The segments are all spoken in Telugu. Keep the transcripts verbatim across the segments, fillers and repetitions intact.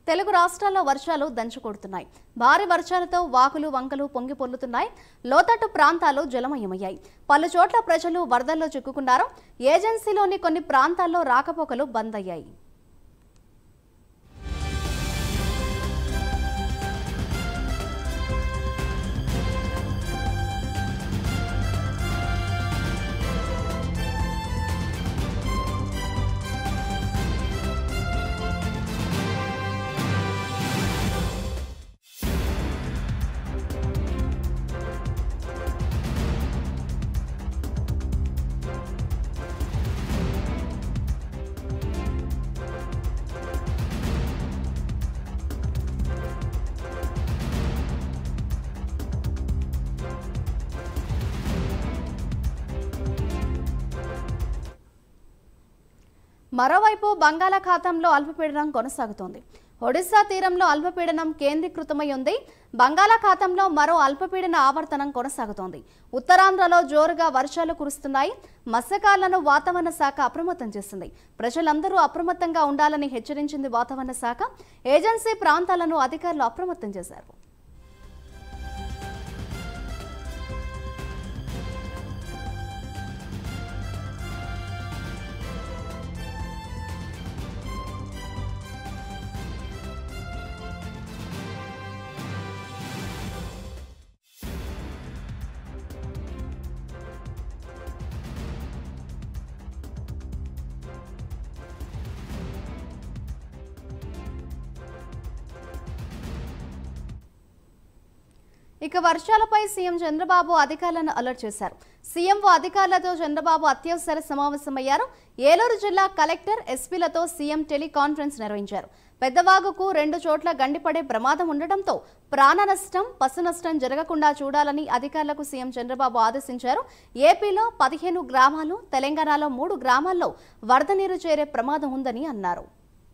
తెలుగు రాష్ట్రాల్లో వర్షాలు దంచుకొడుతున్నాయి. భారీ వర్షాలతో వాగులు వంకలు పొంగి పొర్లుతున్నాయి. లోతట్టు ప్రాంతాలు జలమయమయ్యాయి. పలు చోట్ల ప్రజలు వరదల్లో చిక్కుకున్నారు. ఏజెన్సీలోని కొన్ని ప్రాంతాల్లో రాకపోకలు బంద్ అయ్యాయి. మరోవైపు బంగాళాఖాతంలో అల్పపీడనం కొనసాగుతోంది. ఒడిశా తీరంలో అల్పపీడనం కేంద్రీకృతమై ఉంది. బంగాళాఖాతంలో మరో అల్పపీడన ఆవర్తనం కొనసాగుతోంది. ఉత్తరాంధ్రలో జోరుగా వర్షాలు కురుస్తున్నాయి. మత్స్యకారులను వాతావరణ శాఖ అప్రమత్తం చేసింది. ప్రజలందరూ అప్రమత్తంగా ఉండాలని హెచ్చరించింది వాతావరణ శాఖ. ఏజెన్సీ ప్రాంతాలను అధికారులు అప్రమత్తం చేశారు. ఇక వర్షాలపై సీఎం చంద్రబాబు అధికారులను అలర్ట్ చేశారు. సీఎంఓ అధికారులతో చంద్రబాబు అత్యవసర సమావేశమయ్యారు. ఏలూరు జిల్లా కలెక్టర్, ఎస్పీలతో సీఎం టెలికాన్ఫరెన్స్ నిర్వహించారు. పెద్దవాగుకు రెండు చోట్ల గండిపడే ప్రమాదం ఉండటంతో ప్రాణ నష్టం, పశు నష్టం జరగకుండా చూడాలని అధికారులకు సీఎం చంద్రబాబు ఆదేశించారు. ఏపీలో పదిహేను గ్రామాలు, తెలంగాణలో మూడు గ్రామాల్లో వరద నీరు చేరే ప్రమాదం ఉందని అన్నారు.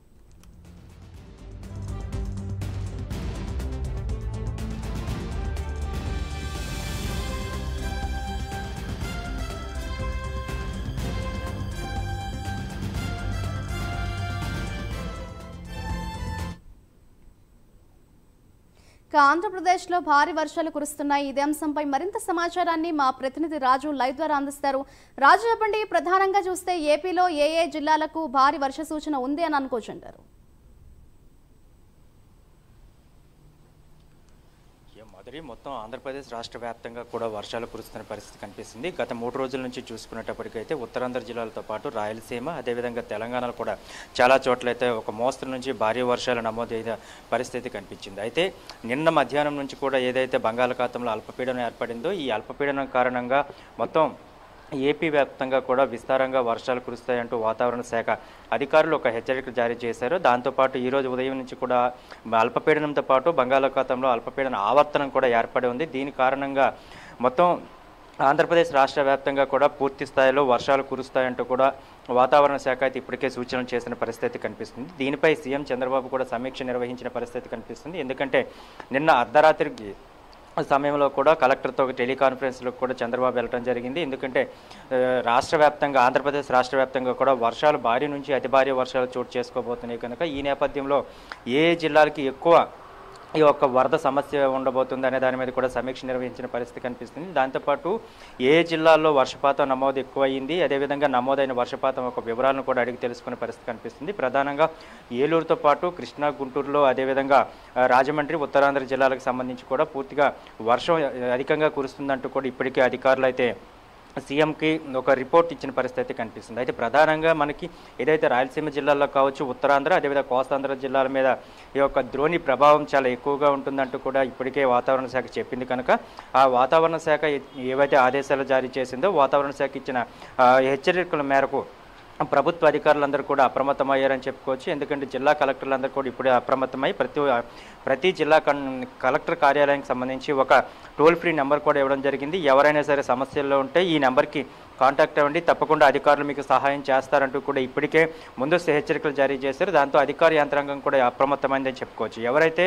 ఆంధ్రప్రదేశ్లో భారీ వర్షాలు కురుస్తున్నాయి. ఇదే అంశంపై మరింత సమాచారాన్ని మా ప్రతినిధి రాజు లైవ్ ద్వారా అందిస్తారు. రాజు, చెప్పండి, ప్రధానంగా చూస్తే ఏపీలో ఏ ఏ జిల్లాలకు భారీ వర్ష సూచన ఉంది అని అనుకోవచ్చుంటారు? మొదటి మొత్తం ఆంధ్రప్రదేశ్ రాష్ట్ర వ్యాప్తంగా కూడా వర్షాలు కురుస్తున్న పరిస్థితి కనిపిస్తుంది. గత మూడు రోజుల నుంచి చూసుకునేటప్పటికైతే ఉత్తరాంధ్ర జిల్లాలతో పాటు రాయలసీమ, అదేవిధంగా తెలంగాణలో కూడా చాలా చోట్లయితే ఒక మోస్తరు నుంచి భారీ వర్షాలు నమోదైన పరిస్థితి కనిపించింది. అయితే నిన్న మధ్యాహ్నం నుంచి కూడా ఏదైతే బంగాళాఖాతంలో అల్పపీడనం ఏర్పడిందో ఈ అల్పపీడనం కారణంగా మొత్తం ఏపీ వ్యాప్తంగా కూడా విస్తారంగా వర్షాలు కురుస్తాయంటూ వాతావరణ శాఖ అధికారులు ఒక హెచ్చరిక జారీ చేశారు. దాంతోపాటు ఈరోజు ఉదయం నుంచి కూడా అల్పపీడనంతో పాటు బంగాళాఖాతంలో అల్పపీడన ఆవర్తనం కూడా ఏర్పడి ఉంది. దీని కారణంగా మొత్తం ఆంధ్రప్రదేశ్ రాష్ట్ర వ్యాప్తంగా కూడా పూర్తి స్థాయిలో వర్షాలు కురుస్తాయంటూ కూడా వాతావరణ శాఖ అయితే ఇప్పటికే సూచనలు చేసిన పరిస్థితి కనిపిస్తుంది. దీనిపై సీఎం చంద్రబాబు కూడా సమీక్ష నిర్వహించిన పరిస్థితి కనిపిస్తుంది. ఎందుకంటే నిన్న అర్ధరాత్రికి సమయంలో కూడా కలెక్టర్తో ఒక టెలికాన్ఫరెన్స్లో కూడా చంద్రబాబు వెళ్ళడం జరిగింది. ఎందుకంటే రాష్ట్ర వ్యాప్తంగా ఆంధ్రప్రదేశ్ రాష్ట్ర వ్యాప్తంగా కూడా వర్షాలు భారీ నుంచి అతి భారీ వర్షాలు చోటు చేసుకోబోతున్నాయి కనుక ఈ నేపథ్యంలో ఏ జిల్లాలకి ఎక్కువ ఈ యొక్క వరద సమస్య ఉండబోతుంది అనే దాని మీద కూడా సమీక్ష నిర్వహించిన పరిస్థితి కనిపిస్తుంది. దాంతోపాటు ఏ జిల్లాల్లో వర్షపాతం నమోదు ఎక్కువయింది, అదేవిధంగా నమోదైన వర్షపాతం ఒక వివరాలను కూడా అడిగి తెలుసుకునే పరిస్థితి కనిపిస్తుంది. ప్రధానంగా ఏలూరుతో పాటు కృష్ణా, గుంటూరులో, అదేవిధంగా రాజమండ్రి, ఉత్తరాంధ్ర జిల్లాలకు సంబంధించి కూడా పూర్తిగా వర్షం అధికంగా కురుస్తుందంటూ కూడా ఇప్పటికే అధికారులు అయితే సీఎంకి ఒక రిపోర్ట్ ఇచ్చిన పరిస్థితి కనిపిస్తుంది. అయితే ప్రధానంగా మనకి ఏదైతే రాయలసీమ జిల్లాల్లో కావచ్చు, ఉత్తరాంధ్ర, అదేవిధంగా కోస్తాంధ్ర జిల్లాల మీద ఈ యొక్క ద్రోణి ప్రభావం చాలా ఎక్కువగా ఉంటుందంటూ కూడా ఇప్పటికే వాతావరణ శాఖ చెప్పింది కనుక ఆ వాతావరణ శాఖ ఏవైతే ఆదేశాలు జారీ చేసిందో వాతావరణ శాఖ ఇచ్చిన హెచ్చరికల మేరకు ప్రభుత్వ అధికారులందరూ కూడా అప్రమత్తమయ్యారని చెప్పుకోవచ్చు. ఎందుకంటే జిల్లా కలెక్టర్లందరూ కూడా ఇప్పుడే అప్రమత్తమై ప్రతి ప్రతి జిల్లా కలెక్టర్ కార్యాలయానికి సంబంధించి ఒక టోల్ ఫ్రీ నెంబర్ కూడా ఇవ్వడం జరిగింది. ఎవరైనా సరే సమస్యల్లో ఉంటే ఈ నెంబర్కి కాంటాక్ట్ అవ్వండి, తప్పకుండా అధికారులు మీకు సహాయం చేస్తారంటూ కూడా ఇప్పటికే ముందస్తు హెచ్చరికలు జారీ చేశారు. దాంతో అధికార యంత్రాంగం కూడా అప్రమత్తమైందని చెప్పుకోవచ్చు. ఎవరైతే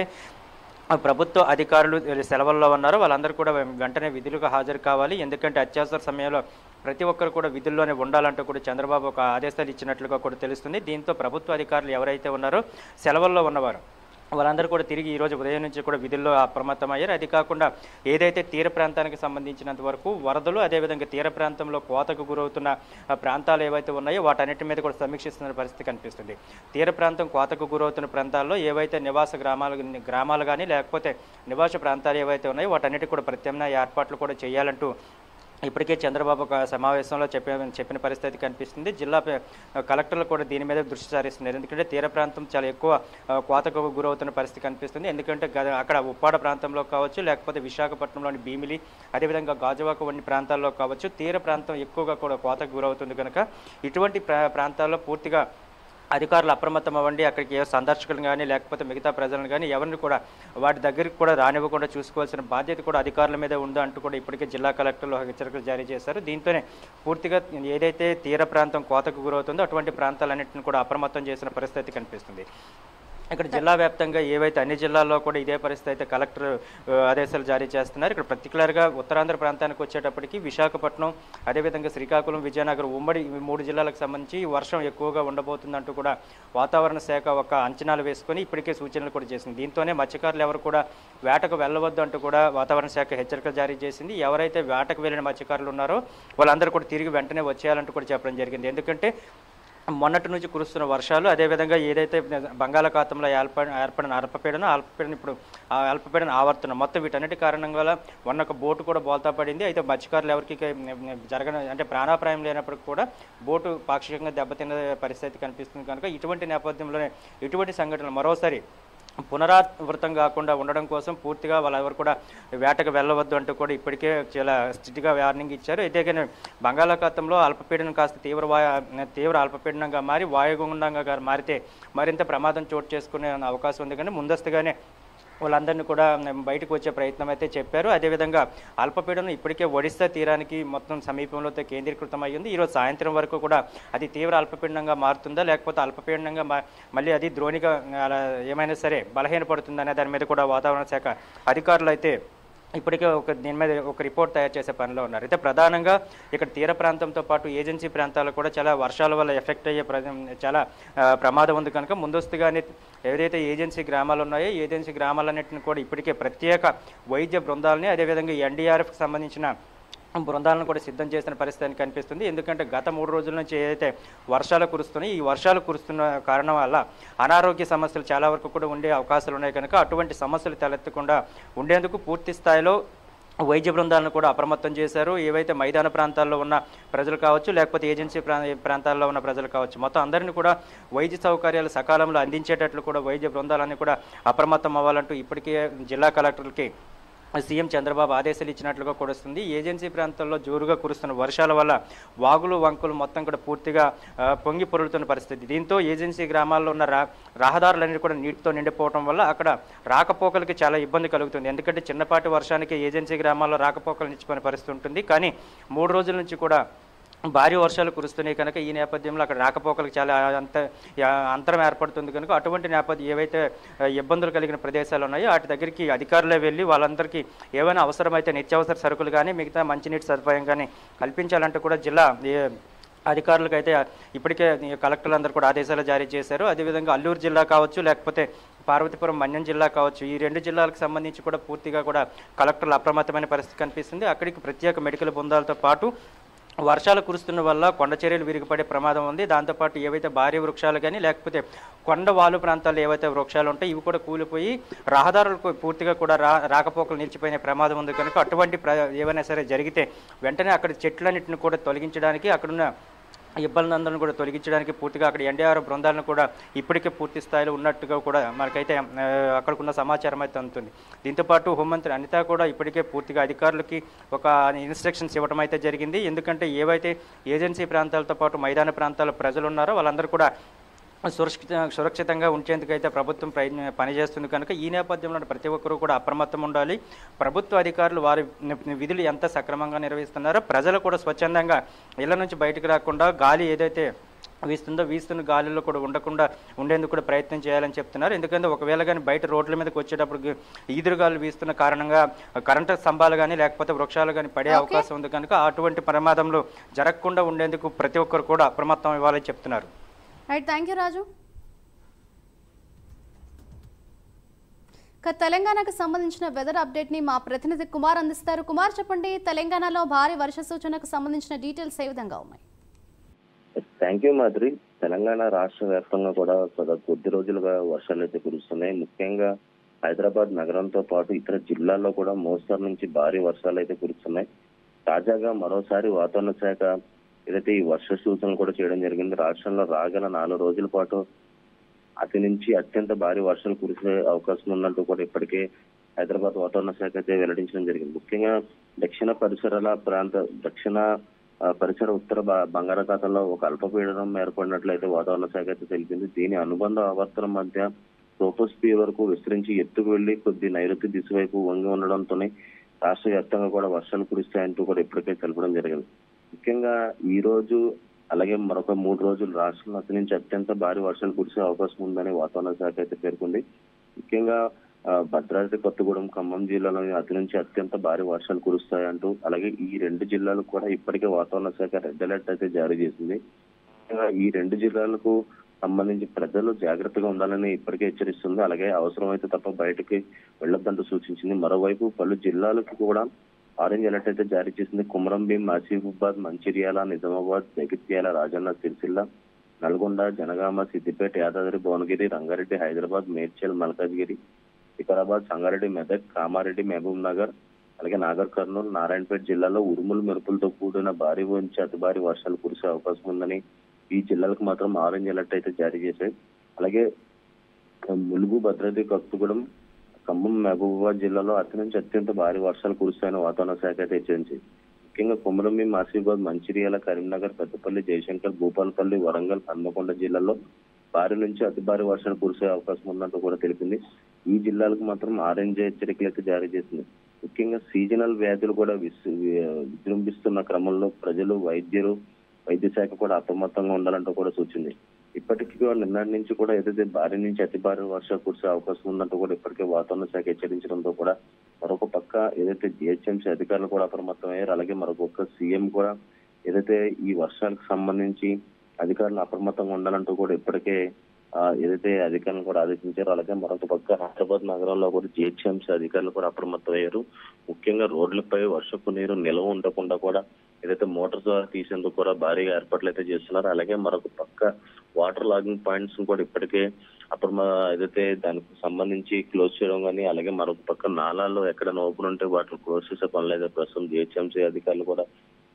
ప్రభుత్వ అధికారులు సెలవుల్లో ఉన్నారో వాళ్ళందరూ కూడా వెంటనే విధులకు హాజరు కావాలి. ఎందుకంటే అత్యవసర సమయంలో ప్రతి ఒక్కరు కూడా విధుల్లోనే ఉండాలంటూ కూడా చంద్రబాబు ఒక ఆదేశాలు ఇచ్చినట్లుగా కూడా తెలుస్తుంది. దీంతో ప్రభుత్వ అధికారులు ఎవరైతే ఉన్నారో సెలవుల్లో ఉన్నవారు వాళ్ళందరూ కూడా తిరిగి ఈరోజు ఉదయం నుంచి కూడా విధుల్లో అప్రమత్తమయ్యారు. అది కాకుండా ఏదైతే తీర ప్రాంతానికి సంబంధించినంత వరకు వరదలు అదేవిధంగా తీర ప్రాంతంలో కోతకు గురవుతున్న ప్రాంతాలు ఏవైతే ఉన్నాయో వాటన్నిటి మీద కూడా సమీక్షిస్తున్న పరిస్థితి కనిపిస్తుంది. తీర ప్రాంతం కోతకు గురవుతున్న ప్రాంతాల్లో ఏవైతే నివాస గ్రామాలు గ్రామాలు కానీ లేకపోతే నివాస ప్రాంతాలు ఏవైతే ఉన్నాయో వాటన్నిటికి కూడా ప్రత్యామ్నాయ ఏర్పాట్లు కూడా చేయాలంటూ ఇప్పటికే చంద్రబాబు ఒక సమావేశంలో చెప్పిన చెప్పిన పరిస్థితి కనిపిస్తుంది. జిల్లా కలెక్టర్లు కూడా దీని మీద దృష్టి సారిస్తున్నారు. ఎందుకంటే తీర ప్రాంతం చాలా ఎక్కువ కోతకు గురవుతున్న పరిస్థితి కనిపిస్తుంది. ఎందుకంటే అక్కడ ఉప్పాడ ప్రాంతంలో కావచ్చు లేకపోతే విశాఖపట్నంలోని భీమిలి అదేవిధంగా గాజువాక వంటి ప్రాంతాల్లో కావచ్చు తీర ప్రాంతం ఎక్కువగా కూడా కోతకు గురవుతుంది కనుక ఇటువంటి ప్రాంతాల్లో పూర్తిగా అధికారులు అప్రమత్తం అవ్వండి. అక్కడికి ఏ సందర్శకులు కానీ లేకపోతే మిగతా ప్రజలను కానీ ఎవరిని కూడా వాటి దగ్గరికి కూడా రానివ్వకుండా చూసుకోవాల్సిన బాధ్యత కూడా అధికారుల మీద ఉందో అంటూ కూడా ఇప్పటికే జిల్లా కలెక్టర్లు హెచ్చరికలు జారీ చేశారు. దీంతోనే పూర్తిగా ఏదైతే తీర ప్రాంతం కోతకు గురవుతుందో అటువంటి ప్రాంతాలన్నింటిని కూడా అప్రమత్తం చేసిన పరిస్థితి కనిపిస్తుంది. ఇక్కడ జిల్లా వ్యాప్తంగా ఏవైతే అన్ని జిల్లాల్లో కూడా ఇదే పరిస్థితి అయితే కలెక్టర్ ఆదేశాలు జారీ చేస్తున్నారు. ఇక్కడ పర్టికులర్గా ఉత్తరాంధ్ర ప్రాంతానికి వచ్చేటప్పటికి విశాఖపట్నం అదేవిధంగా శ్రీకాకుళం విజయనగరం ఉమ్మడి మూడు జిల్లాలకు సంబంధించి వర్షం ఎక్కువగా ఉండబోతుందంటూ కూడా వాతావరణ శాఖ ఒక అంచనాలు వేసుకొని ఇప్పటికే సూచనలు కూడా చేసింది. దీంతోనే మత్స్యకారులు ఎవరు కూడా వేటకు వెళ్ళవద్దు అంటూ కూడా వాతావరణ శాఖ హెచ్చరికలు జారీ చేసింది. ఎవరైతే వేటకు వెళ్ళిన మత్స్యకారులు ఉన్నారో వాళ్ళందరూ కూడా తిరిగి వెంటనే వచ్చేయాలంటూ కూడా చెప్పడం జరిగింది. ఎందుకంటే మొన్నటి నుంచి కురుస్తున్న వర్షాలు అదేవిధంగా ఏదైతే బంగాళాఖాతంలో ఏర్ప ఏర్పడిన అల్పపీడనం అల్పపీడనం ఇప్పుడు ఆ అల్పపీడనం ఆవర్తనం మొత్తం వీటన్నిటి కారణంగా మొన్న ఒక బోటు కూడా బోల్తా పడింది. అయితే మత్స్యకారులు ఎవరికి జరగని అంటే ప్రాణాపాయం లేనప్పటికీ కూడా బోటు పాక్షికంగా దెబ్బతిన్న పరిస్థితి కనిపిస్తుంది కనుక ఇటువంటి నేపథ్యంలోనే ఇటువంటి సంఘటనలు మరోసారి పునరావృతం కాకుండా ఉండడం కోసం పూర్తిగా వాళ్ళెవరు కూడా వేటకు వెళ్ళవద్దు అంటూ కూడా ఇప్పటికే చాలా స్ట్రిక్ట్గా వార్నింగ్ ఇచ్చారు. అయితే కానీ బంగాళాఖాతంలో అల్పపీడనం కాస్త తీవ్ర వాయు తీవ్ర అల్పపీడనంగా మారి వాయుగుండంగా మారితే మరింత ప్రమాదం చోటు చేసుకునే అవకాశం ఉంది. కానీ ముందస్తుగానే వాళ్ళందరినీ కూడా బయటకు వచ్చే ప్రయత్నం అయితే చెప్పారు. అదేవిధంగా అల్పపీడనం ఇప్పటికే ఒడిశా తీరానికి మొత్తం సమీపంలో కేంద్రీకృతం అయ్యింది. ఈరోజు సాయంత్రం వరకు కూడా అది తీవ్ర అల్పపీడనంగా మారుతుందా లేకపోతే అల్పపీడనంగా మళ్ళీ అది ద్రోణిగా ఏమైనా సరే బలహీనపడుతుందా అనే దాని మీద కూడా వాతావరణ శాఖ అధికారులు అయితే ఇప్పటికే ఒక దీని మీద ఒక రిపోర్ట్ తయారు చేసే పనిలో ఉన్నారు. అయితే ప్రధానంగా ఇక్కడ తీర ప్రాంతంతో పాటు ఏజెన్సీ ప్రాంతాలు కూడా చాలా వర్షాల వల్ల ఎఫెక్ట్ అయ్యే చాలా ప్రమాదం ఉంది కనుక ముందస్తుగానే ఏదైతే ఏజెన్సీ గ్రామాలు ఉన్నాయో ఏజెన్సీ గ్రామాలన్నింటిని కూడా ఇప్పటికే ప్రత్యేక వైద్య బృందాలని అదేవిధంగా ఎన్డీఆర్ఎఫ్కి సంబంధించిన బృందాలను కూడా సిద్ధం చేసిన పరిస్థితి కనిపిస్తుంది. ఎందుకంటే గత మూడు రోజుల నుంచి ఏదైతే వర్షాలు కురుస్తున్నాయి ఈ వర్షాలు కురుస్తున్న కారణం వల్ల అనారోగ్య సమస్యలు చాలా వరకు కూడా ఉండే అవకాశాలు ఉన్నాయి కనుక అటువంటి సమస్యలు తలెత్తకుండా ఉండేందుకు పూర్తి స్థాయిలో వైద్య బృందాలను కూడా అప్రమత్తం చేశారు. ఏవైతే మైదాన ప్రాంతాల్లో ఉన్న ప్రజలు కావచ్చు లేకపోతే ఏజెన్సీ ప్రాంతాల్లో ఉన్న ప్రజలు కావచ్చు మొత్తం అందరినీ కూడా వైద్య సౌకర్యాలు సకాలంలో అందించేటట్లు కూడా వైద్య బృందాలన్నీ కూడా అప్రమత్తం అవ్వాలంటూ ఇప్పటికే జిల్లా కలెక్టర్లకి సీఎం చంద్రబాబు ఆదేశాలు ఇచ్చినట్లుగా కూడా వస్తుంది. ఏజెన్సీ ప్రాంతాల్లో జోరుగా కురుస్తున్న వర్షాల వల్ల వాగులు వంకులు మొత్తం కూడా పూర్తిగా పొంగి పొరులుతున్న పరిస్థితి. దీంతో ఏజెన్సీ గ్రామాల్లో ఉన్న రా రహదారులన్నీ కూడా నీటితో నిండిపోవడం వల్ల అక్కడ రాకపోకలకి చాలా ఇబ్బంది కలుగుతుంది. ఎందుకంటే చిన్నపాటి వర్షానికి ఏజెన్సీ గ్రామాల్లో రాకపోకలు నిలిచిపోయిన పరిస్థితి ఉంటుంది. కానీ మూడు రోజుల నుంచి కూడా భారీ వర్షాలు కురుస్తున్నాయి కనుక ఈ నేపథ్యంలో అక్కడ రాకపోకలకు చాలా అంత అంతరం ఏర్పడుతుంది కనుక అటువంటి నేపథ్యం ఏవైతే ఇబ్బందులు కలిగిన ప్రదేశాలు ఉన్నాయో వాటి దగ్గరికి అధికారులే వెళ్ళి వాళ్ళందరికీ ఏమైనా అవసరమైతే నిత్యావసర సరుకులు కానీ మిగతా మంచినీటి సదుపాయం కానీ కల్పించాలంటూ కూడా జిల్లా అధికారులకు అయితే ఇప్పటికే కలెక్టర్లు అందరూ కూడా ఆదేశాలు జారీ చేశారు. అదేవిధంగా అల్లూరు జిల్లా కావచ్చు లేకపోతే పార్వతీపురం మన్యం జిల్లా కావచ్చు ఈ రెండు జిల్లాలకు సంబంధించి కూడా పూర్తిగా కూడా కలెక్టర్లు అప్రమత్తమైన పరిస్థితి కనిపిస్తుంది. అక్కడికి ప్రత్యేక మెడికల్ బృందాలతో పాటు వర్షాలు కురుస్తున్న వల్ల కొండ చర్యలు విరిగిపడే ప్రమాదం ఉంది. దాంతోపాటు ఏవైతే భారీ వృక్షాలు కానీ లేకపోతే కొండ వాలు ప్రాంతాల్లో ఏవైతే వృక్షాలు ఉంటాయి ఇవి కూడా కూలిపోయి రహదారులకు పూర్తిగా కూడా రా రాకపోకలు నిలిచిపోయిన ప్రమాదం ఉంది కనుక అటువంటి ఏవైనా సరే జరిగితే వెంటనే అక్కడ చెట్లన్నింటిని కూడా తొలగించడానికి అక్కడున్న ఇబ్బందులను కూడా తొలగించడానికి పూర్తిగా అక్కడ ఎన్డీఆర్ఎఫ్ బృందాలను కూడా ఇప్పటికే పూర్తి స్థాయిలో ఉన్నట్టుగా కూడా మనకైతే అక్కడికున్న సమాచారం అయితే అందుతుంది. దీంతోపాటు హోంమంత్రి అనిత కూడా ఇప్పటికే పూర్తిగా అధికారులకి ఒక ఇన్స్ట్రక్షన్స్ ఇవ్వడం అయితే జరిగింది. ఎందుకంటే ఏవైతే ఏజెన్సీ ప్రాంతాలతో పాటు మైదాన ప్రాంతాల ప్రజలు ఉన్నారో వాళ్ళందరూ కూడా సురక్షిత సురక్షితంగా ఉంచేందుకైతే ప్రభుత్వం ప్రయత్న పనిచేస్తుంది కనుక ఈ నేపథ్యంలో ప్రతి ఒక్కరూ కూడా అప్రమత్తం ఉండాలి. ప్రభుత్వ అధికారులు వారి విధులు ఎంత సక్రమంగా నిర్వహిస్తున్నారో ప్రజలు కూడా స్వచ్ఛందంగా ఇళ్ల నుంచి బయటకు రాకుండా గాలి ఏదైతే వీస్తుందో వీస్తున్న గాలిలో కూడా ఉండకుండా ఉండేందుకు కూడా ప్రయత్నం చేయాలని చెప్తున్నారు. ఎందుకంటే ఒకవేళ కానీ బయట రోడ్ల మీదకి వచ్చేటప్పుడు ఈదురుగాలు వీస్తున్న కారణంగా కరెంటు స్తంభాలు కానీ లేకపోతే వృక్షాలు కానీ పడే అవకాశం ఉంది కనుక అటువంటి ప్రమాదంలో జరగకుండా ఉండేందుకు ప్రతి ఒక్కరు కూడా అప్రమత్తం ఇవ్వాలని చెప్తున్నారు. Right, thank you Raju. ఇక తెలంగాణకు సంబంధించిన వెదర్ అప్డేట్ ని మా ప్రతినిధి కుమార్ అందిస్తారు. కుమార్ చెప్పండి, తెలంగాణలో భారీ వర్ష సూచనకు సంబంధించిన డీటెయిల్స్ ఏ విధంగా ఉన్నాయి? Thank you Madhuri. తెలంగాణ రాష్ట్ర వ్యాప్తంగా కూడా కొద్ది రోజులుగా వర్షాలు అయితే కురుస్తున్నాయి. ముఖ్యంగా హైదరాబాద్ నగరంతో పాటు ఇతర జిల్లాల్లో కూడా మోస్తరు నుంచి భారీ వర్షాలు అయితే కురుస్తున్నాయి. తాజాగా మరోసారి వాతావరణ శాఖ ఏదైతే ఈ వర్ష సూచనలు కూడా చేయడం జరిగింది. రాష్ట్రంలో రాగల నాలుగు రోజుల పాటు అతి నుంచి అత్యంత భారీ వర్షాలు కురిసే అవకాశం ఉన్నట్టు కూడా ఇప్పటికే హైదరాబాద్ వాతావరణ శాఖ అయితే వెల్లడించడం జరిగింది. ముఖ్యంగా దక్షిణ పరిసరాల ప్రాంత దక్షిణ పరిసర ఉత్తర బంగాళాఖాతంలో ఒక అల్పపీడనం ఏర్పడినట్లయితే వాతావరణ శాఖ అయితే తెలిపింది. దీని అనుబంధ ఆవర్తనం మధ్య ట్రోపోస్ఫియర్ వరకు విస్తరించి ఎత్తుకు వెళ్లి కొద్ది నైరుతి దిశ వైపు వంగి ఉండడంతోనే రాష్ట్ర వ్యాప్తంగా కూడా వర్షాలు కురుస్తాయంటూ కూడా ఇప్పటికే తెలపడం జరిగింది. ముఖ్యంగా ఈ రోజు అలాగే మరొక మూడు రోజులు రాష్ట్రంలో అతి నుంచి అత్యంత భారీ వర్షాలు కురిసే అవకాశం ఉందని వాతావరణ శాఖ అయితే పేర్కొంది. ముఖ్యంగా భద్రాద్రి కొత్తగూడెం ఖమ్మం జిల్లాలో అతి నుంచి అత్యంత భారీ వర్షాలు కురుస్తాయంటూ అలాగే ఈ రెండు జిల్లాలకు కూడా ఇప్పటికే వాతావరణ శాఖ రెడ్ అలర్ట్ అయితే జారీ చేసింది. ఈ రెండు జిల్లాలకు సంబంధించి ప్రజలు జాగ్రత్తగా ఉండాలని ఇప్పటికే హెచ్చరిస్తుంది. అలాగే అవసరమైతే తప్ప బయటకి వెళ్లొద్దంటూ సూచించింది. మరోవైపు పలు జిల్లాలకు కూడా ఆరెంజ్ అలర్ట్ అయితే జారీ చేసింది. కుమరంభీం, ఆసిఫాబాద్, మంచిర్యాల, నిజామాబాద్, జగిత్యాల, రాజన్న సిరిసిల్ల, నల్గొండ, జనగామ, సిద్దిపేట, యాదాద్రి, భువనగిరి, రంగారెడ్డి, హైదరాబాద్, మేడ్చల్, మల్కాజ్గిరి, వికారాబాద్, సంగారెడ్డి, మెదక్, కామారెడ్డి, మహబూబ్ నగర్, అలాగే నాగర్ కర్నూలు, నారాయణపేట జిల్లాలో ఉరుములు మెరుపులతో కూడిన భారీ నుంచి అతి భారీ వర్షాలు కురిసే అవకాశం ఉందని ఈ జిల్లాలకు మాత్రం ఆరెంజ్ అలర్ట్ అయితే జారీ చేశాయి. అలాగే ములుగు, భద్రాద్రి కొత్తగూడెం, ఖమ్మం, మహబూబాబాద్ జిల్లాలో అతి నుంచి అత్యంత భారీ వర్షాలు కురుస్తాయని వాతావరణ శాఖ అయితే హెచ్చరించింది. ముఖ్యంగా కుమరంభీం, ఆసిఫాబాద్, మంచిర్యాల, కరీంనగర్, పెద్దపల్లి, జయశంకర్, భూపాలపల్లి, వరంగల్, హన్మకొండ జిల్లాల్లో భారీ నుంచి అతి భారీ వర్షాలు కురిసే అవకాశం ఉన్నట్టు కూడా తెలిపింది. ఈ జిల్లాలకు మాత్రం ఆరెంజ్ హెచ్చరికలు అయితే జారీ చేసింది. ముఖ్యంగా సీజనల్ వ్యాధులు కూడా విజృంభిస్తున్న క్రమంలో ప్రజలు, వైద్యులు, వైద్య శాఖ కూడా అప్రమత్తంగా ఉండాలంటూ కూడా సూచింది. ఇప్పటికీ నిన్నటి నుంచి కూడా ఏదైతే భారీ నుంచి అతి భారీ వర్షాలు కురిసే అవకాశం ఉందంటూ కూడా ఇప్పటికే వాతావరణ శాఖ హెచ్చరించడంతో కూడా మరొక పక్క ఏదైతే జిహెచ్ఎంసీ అధికారులు కూడా అప్రమత్తమయ్యారు. అలాగే మరొక పక్క సీఎం కూడా ఏదైతే ఈ వర్షాలకు సంబంధించి అధికారులు అప్రమత్తంగా ఉండాలంటూ కూడా ఇప్పటికే ఏదైతే అధికారులను కూడా ఆదేశించారు. అలాగే మరొక పక్క హైదరాబాద్ నగరంలో కూడా జిహెచ్ఎంసీ అధికారులు కూడా అప్రమత్తమయ్యారు. ముఖ్యంగా రోడ్లపై వర్షపు నీరు నిల్వ ఉండకుండా కూడా ఏదైతే మోటార్ ద్వారా తీసేందుకు కూడా భారీగా ఏర్పాట్లు అయితే చేస్తున్నారు. అలాగే మరొక పక్క వాటర్ లాగింగ్ పాయింట్స్ కూడా ఇప్పటికే అప్పుడు ఏదైతే దానికి సంబంధించి క్లోజ్ చేయడం కానీ అలాగే మరొక పక్క నాలాల్లో ఎక్కడ ఓపెన్ ఉంటే వాటిని క్లోజ్ చేసే పనులు అయితే ప్రస్తుతం జిహెచ్ఎంసీ అధికారులు కూడా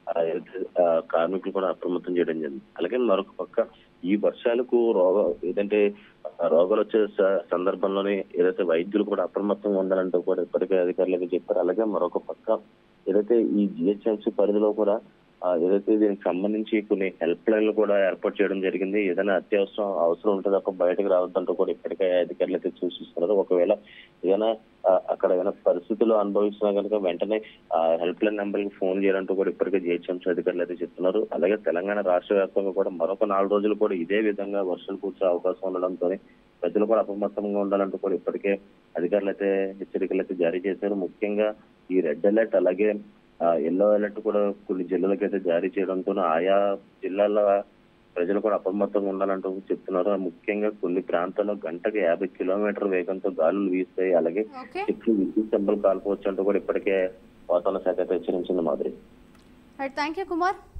కార్మికులు కూడా అప్రమత్తం చేయడం జరిగింది. అలాగే మరొక పక్క ఈ వర్షాలకు రోగ ఏదంటే రోగాలు వచ్చే సందర్భంలోనే ఏదైతే వైద్యులు కూడా అప్రమత్తంగా ఉండాలంటూ కూడా ఇప్పటికే అధికారులకు చెప్పారు. అలాగే మరొక పక్క ఏదైతే ఈ జిహెచ్ఎంసీ పరిధిలో కూడా ఏదైతే దీనికి సంబంధించి కొన్ని హెల్ప్ లైన్లు కూడా ఏర్పాటు చేయడం జరిగింది. ఏదైనా అత్యవసరం అవసరం ఉంటే తప్ప బయటకు రావద్దంటూ కూడా ఇప్పటికే అధికారులు అయితే సూచిస్తున్నారు. ఒకవేళ ఏదైనా అక్కడ ఏదైనా పరిస్థితులు అనుభవిస్తున్నా కనుక వెంటనే ఆ హెల్ప్ లైన్ నెంబర్ కి ఫోన్ చేయాలంటూ కూడా ఇప్పటికే జిహెచ్ఎంసీ అధికారులు అయితే చెప్తున్నారు. అలాగే తెలంగాణ రాష్ట్ర వ్యాప్తంగా కూడా మరొక నాలుగు రోజులు కూడా ఇదే విధంగా వర్షాలు కురిసే అవకాశం ఉండడంతో ప్రజలు కూడా అప్రమత్తంగా ఉండాలంటూ కూడా ఇప్పటికే అధికారులు అయితే హెచ్చరికలు అయితే జారీ చేశారు. ముఖ్యంగా ఈ రెడ్ అలర్ట్ అలాగే ఎల్లో అలర్ట్ కూడా కొన్ని జిల్లాలకు అయితే జారీ చేయడంతో ఆయా జిల్లాల ప్రజలు కూడా అప్రమత్తంగా ఉండాలంటూ చెప్తున్నారు. ముఖ్యంగా కొన్ని ప్రాంతాల్లో గంటకు యాభై కిలోమీటర్ వేగంతో గాలులు వీస్తాయి. అలాగే చెట్లు విద్యుత్ స్తంభాలు కాల్పోవచ్చు అంటూ కూడా ఇప్పటికే వాతావరణ శాఖ అయితే హెచ్చరించింది. మాదిరి థ్యాంక్ యూ కుమార్.